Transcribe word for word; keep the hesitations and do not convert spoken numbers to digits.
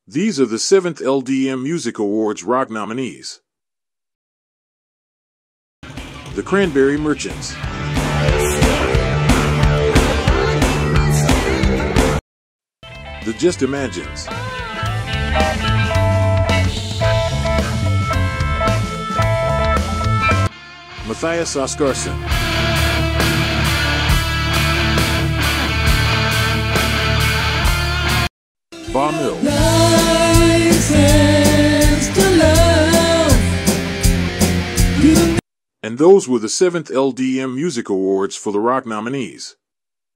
These are the seventh L D M Music Awards rock nominees. The Cranberry Merchants, The Just Imagines, Matthias Oscarsson, Ba Mill, and those were the seventh L D M Music Awards for the rock nominees.